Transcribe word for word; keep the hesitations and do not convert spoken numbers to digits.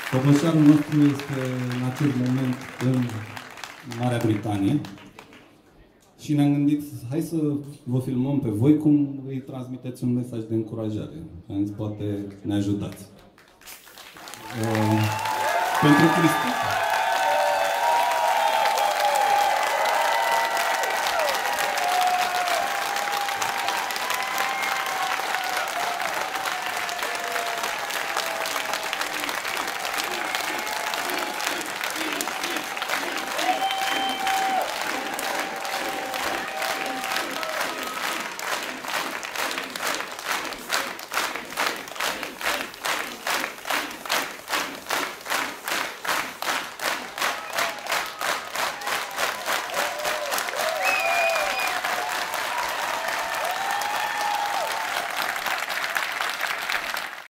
Covășarul nostru este în acest moment în Marea Britanie și ne-am gândit, hai să vă filmăm pe voi cum îi transmiteți un mesaj de încurajare. Am zis, poate ne ajutați. Uh, pentru Cristi.